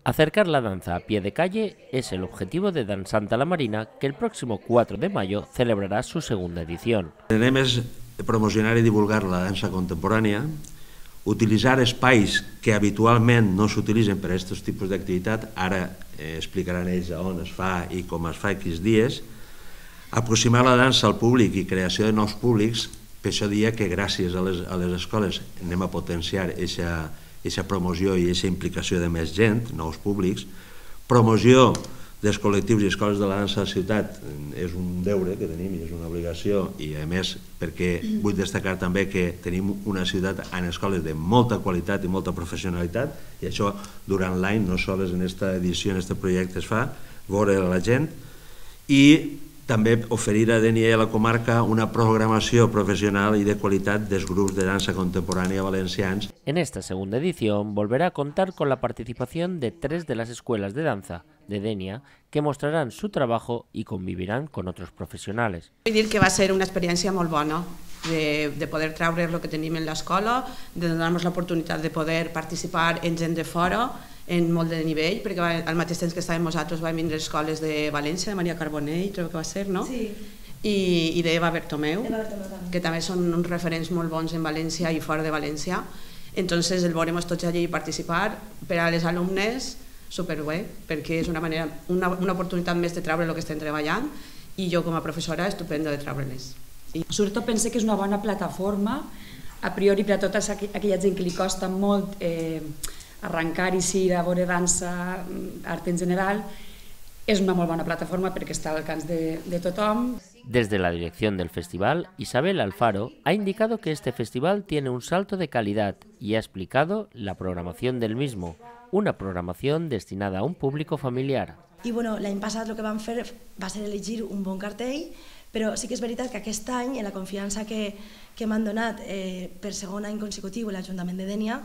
Acercar la danza a pie de calle es el objetivo de Dansant a la Marina, que el próximo 4 de mayo celebrará su segunda edición. Anem a promocionar i divulgar la dansa contemporània, utilitzar espais que habitualment no s'utilitzen per a aquests tipus d'activitat, ara explicaran ells on es fa i com es fa aquests dies, aproximar la dansa al públic i creació de nous públics. Per això dia que gràcies a les escoles anem a potenciar aquesta promoció i aquesta implicació de més gent, nous públics. Promoció dels col·lectius i escoles de la dansa a la ciutat és un deure que tenim i és una obligació, i a més perquè vull destacar també que tenim una ciutat amb escoles de molta qualitat i molta professionalitat, i això durant l'any, no sols en aquesta edició, en aquest projecte es fa, veure la gent, i també oferir a Dénia i a la comarca una programació profesional y de qualitat dels grups de dansa contemporánea valencians. En esta segunda edición volverá a contar con la participación de 3 de las escuelas de danza de Dénia, que mostrarán su trabajo y convivirán con otros profesionales. Vull dir que va ser una experiència molt bona de poder treure el que tenim en l'escola, de donar-nos l'oportunitat de poder participar en gent de fora, en molt de nivell, perquè al mateix temps que estàvem nosaltres van vindre escoles de València, de Maria Carbonell, crec que va ser, no? Sí. I d'Eva Bertomeu, que també són uns referents molt bons en València i fora de València. Entonces el veurem tots allí participar per a les alumnes superbé, perquè és una oportunitat més de treure el que estem treballant, i jo com a professora estupenda de treure-les. Sobretot pense que és una bona plataforma, a priori per a tota aquella gent que li costa molt arrencar i ir a veure dansa, art en general, és una molt bona plataforma perquè està al alcance de tothom. Desde la dirección del festival, Isabel Alfaro ha indicado que este festival tiene un salto de calidad y ha explicado la programación del mismo, una programación destinada a un público familiar. I bueno, l'any passat el que vam fer va ser elegir un bon cartell, però sí que és veritat que aquest any, en la confiança que m'han donat per segon any consecutiu l'Ajuntament de Dénia,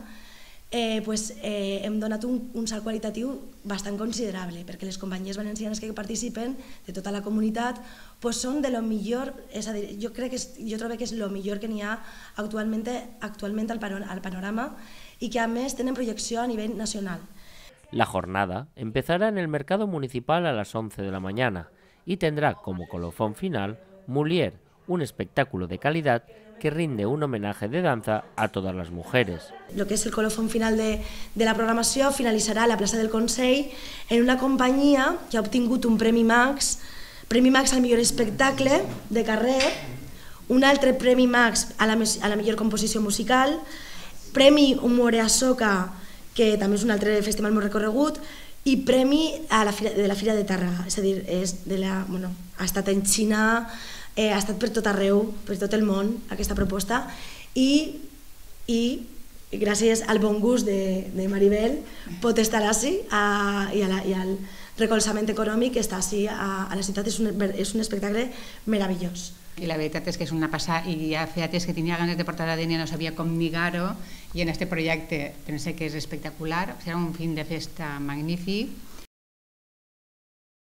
hem donat un salt qualitatiu bastant considerable, perquè les companyies valencianes que participen de tota la comunitat són de lo millor, és a dir, jo trobo que és lo millor que n'hi ha actualment al panorama, y que a més tenen proyección a nivel nacional. La jornada empezará en el mercado municipal a las 11 de la mañana y tendrá como colofón final Mulier, un espectáculo de calidad que rinde un homenaje de danza a todas las mujeres. Lo que és el colofón final de la programació finalitzarà a la plaça del Consell en una companyia que ha obtingut un Premi Max al millor espectacle de carrer, un altre Premi Max a la millor composició musical, Premi Humore a Soca, que també és un altre festival molt recorregut, i Premi de la Fira de Tàrrega, és a dir, ha estat en Xina, ha estat per tot arreu, per tot el món, aquesta proposta, i gràcies al bon gust de Maribel pot estar així i al recolzament econòmic que està així a la ciutat. És un espectacle meravellós. I la veritat és que és una passada, i ja feia temps que tenia ganes de portar a Dénia, no sabia com lligar-ho, i en aquest projecte pense que és espectacular, serà un fin de festa magnífic,